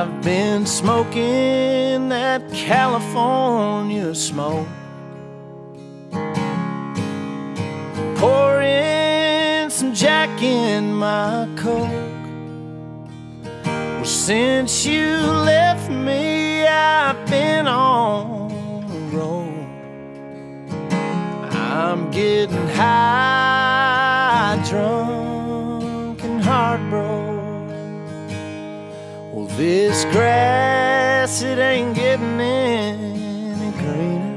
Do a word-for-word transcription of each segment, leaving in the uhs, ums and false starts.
I've been smoking that California smoke, pouring some Jack in my Coke. Well, since you left me, I've been on the road. I'm getting high, drunk, and heartbroken. Well, this grass, it ain't getting any greener.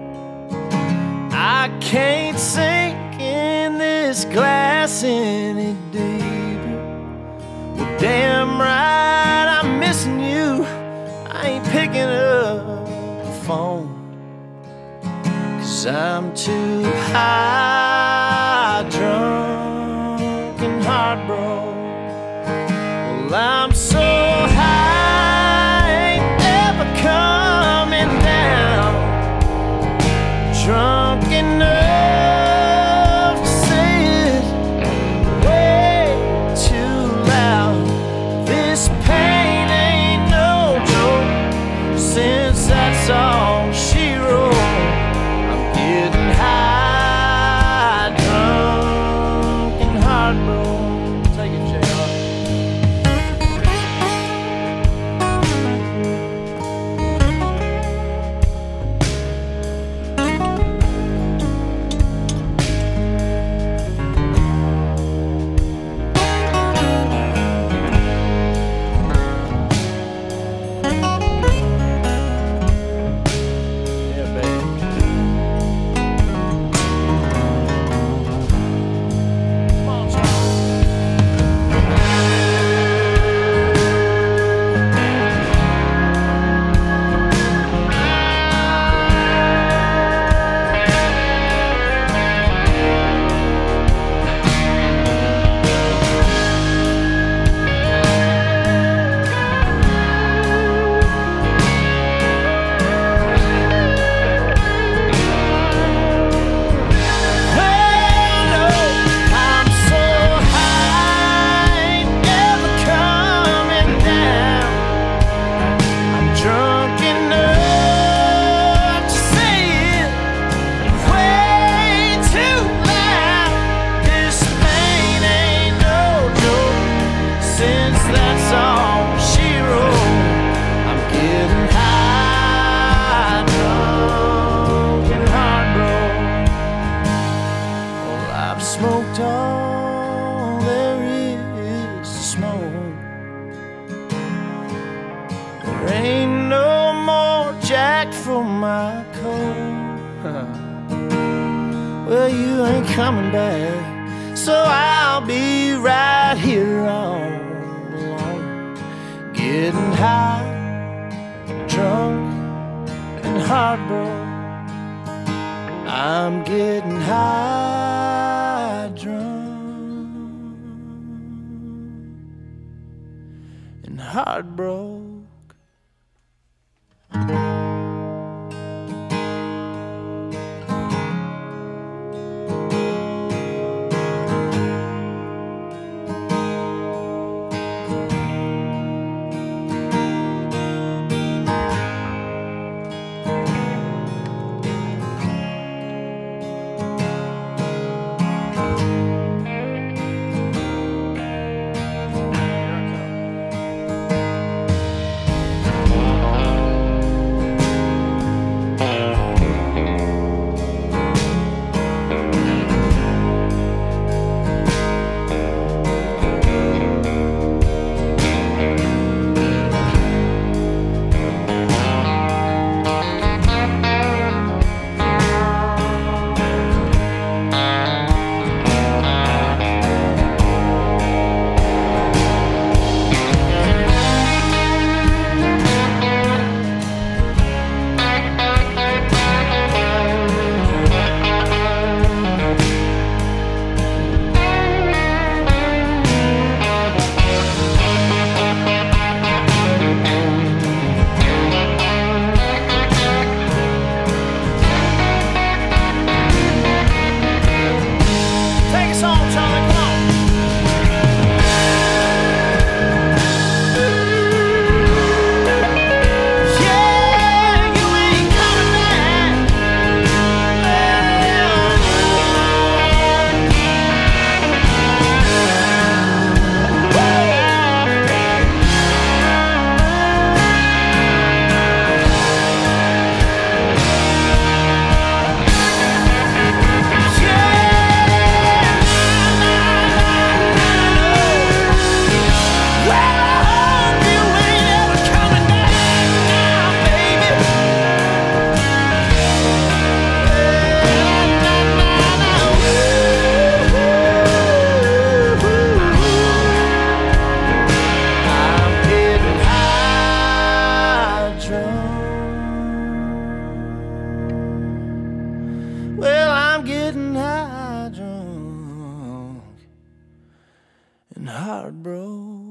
I can't sink in this glass any deeper. Well, damn right, I'm missing you. I ain't picking up the phone, 'cause I'm too high, drunk, and heartbroken. Well, I'm so high, ain't ever coming down, drunk enough to say it way too loud. This pain ain't no joke, since that's all she wrote. I'm getting high, drunk, and heartbroken. Take it, J R. Smoked all there is to smoke. There ain't no more Jack for my coat. Well, you ain't coming back, so I'll be right here all alone, getting high, drunk, and heartbroken. I'm getting high, drunk, and heartbroken. heartbroke.